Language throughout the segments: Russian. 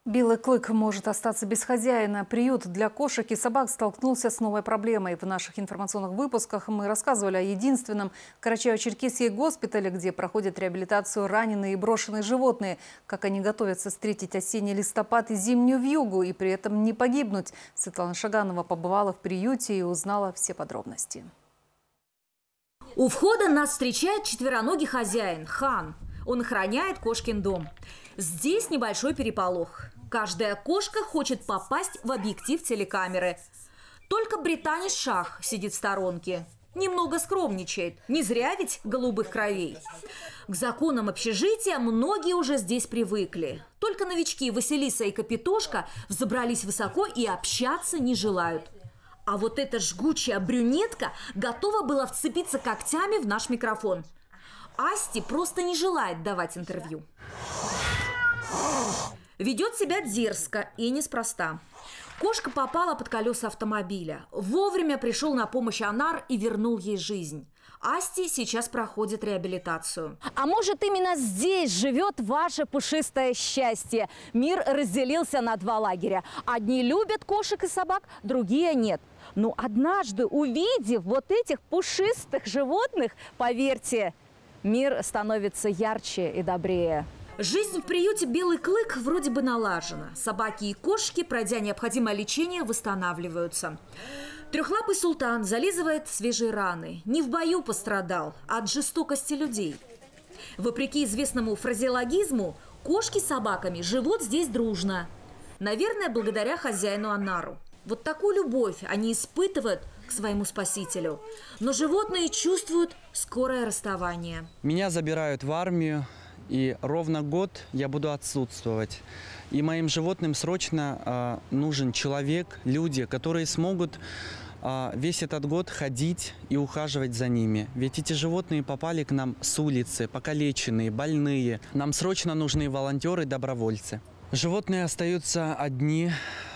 Белый клык может остаться без хозяина. Приют для кошек и собак столкнулся с новой проблемой. В наших информационных выпусках мы рассказывали о единственном Карачаево-Черкесии госпитале, где проходят реабилитацию раненые и брошенные животные. Как они готовятся встретить осенний листопад и зимнюю вьюгу и при этом не погибнуть. Светлана Шаганова побывала в приюте и узнала все подробности. У входа нас встречает четвероногий хозяин – Хан. Он охраняет кошкин дом. Здесь небольшой переполох. Каждая кошка хочет попасть в объектив телекамеры. Только британец Шах сидит в сторонке. Немного скромничает. Не зря ведь голубых кровей. К законам общежития многие уже здесь привыкли. Только новички Василиса и Капитошка взобрались высоко и общаться не желают. А вот эта жгучая брюнетка готова была вцепиться когтями в наш микрофон. Асти просто не желает давать интервью. Ведет себя дерзко и неспроста. Кошка попала под колеса автомобиля. Вовремя пришел на помощь Анар и вернул ей жизнь. Асти сейчас проходит реабилитацию. А может, именно здесь живет ваше пушистое счастье? Мир разделился на два лагеря. Одни любят кошек и собак, другие нет. Но однажды, увидев вот этих пушистых животных, поверьте, мир становится ярче и добрее. Жизнь в приюте «Белый клык» вроде бы налажена. Собаки и кошки, пройдя необходимое лечение, восстанавливаются. Трехлапый султан зализывает свежие раны. Не в бою пострадал, а от жестокости людей. Вопреки известному фразеологизму, кошки с собаками живут здесь дружно. Наверное, благодаря хозяину Анару. Вот такую любовь они испытывают к своему спасителю. Но животные чувствуют скорое расставание. Меня забирают в армию, и ровно год я буду отсутствовать. И моим животным срочно нужен человек, люди, которые смогут весь этот год ходить и ухаживать за ними. Ведь эти животные попали к нам с улицы, покалеченные, больные. Нам срочно нужны волонтеры, добровольцы. Животные остаются одни,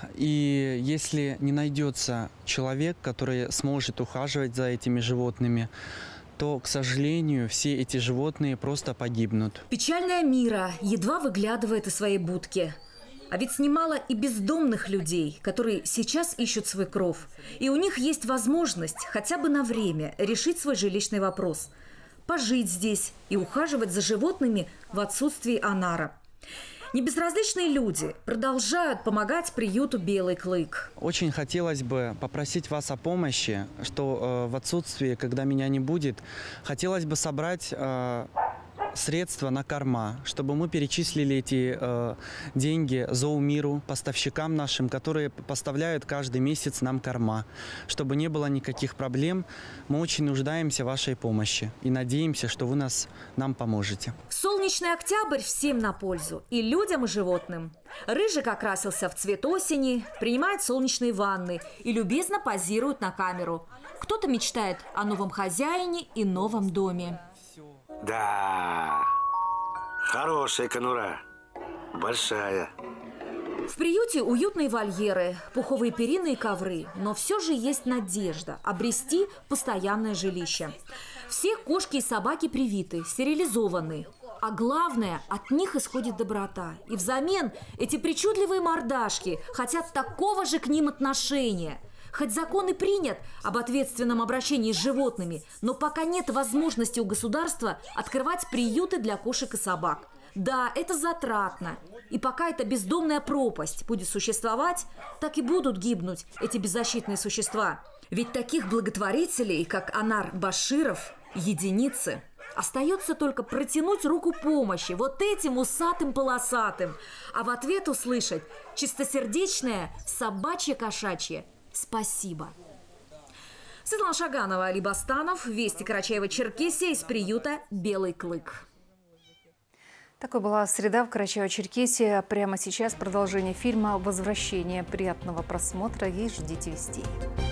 и если не найдется человек, который сможет ухаживать за этими животными, то, к сожалению, все эти животные просто погибнут. Печальная Мира едва выглядывает из своей будки. А ведь снимала и бездомных людей, которые сейчас ищут свой кров. И у них есть возможность хотя бы на время решить свой жилищный вопрос. Пожить здесь и ухаживать за животными в отсутствии Анара. Небезразличные люди продолжают помогать приюту «Белый клык». Очень хотелось бы попросить вас о помощи, что в отсутствии, когда меня не будет, хотелось бы собрать средства на корма, чтобы мы перечислили эти деньги Зоомиру, поставщикам нашим, которые поставляют каждый месяц нам корма. Чтобы не было никаких проблем, мы очень нуждаемся в вашей помощи и надеемся, что вы нам поможете. Солнечный октябрь всем на пользу, и людям, и животным. Рыжик окрасился в цвет осени, принимает солнечные ванны и любезно позирует на камеру. Кто-то мечтает о новом хозяине и новом доме. Да, хорошая конура, большая. В приюте уютные вольеры, пуховые перины и ковры. Но все же есть надежда обрести постоянное жилище. Все кошки и собаки привиты, стерилизованы. А главное, от них исходит доброта. И взамен эти причудливые мордашки хотят такого же к ним отношения. Хоть закон и принят об ответственном обращении с животными, но пока нет возможности у государства открывать приюты для кошек и собак. Да, это затратно. И пока эта бездомная пропасть будет существовать, так и будут гибнуть эти беззащитные существа. Ведь таких благотворителей, как Анар Баширов, единицы. Остается только протянуть руку помощи вот этим усатым-полосатым, а в ответ услышать чистосердечное собачье-кошачье «Спасибо». Светлана Шаганова, Али Бастанов, Вести Карачаево-Черкесия из приюта «Белый клык». Такой была среда в Карачаево-Черкесии. Прямо сейчас продолжение фильма «Возвращение». Приятного просмотра и ждите вестей.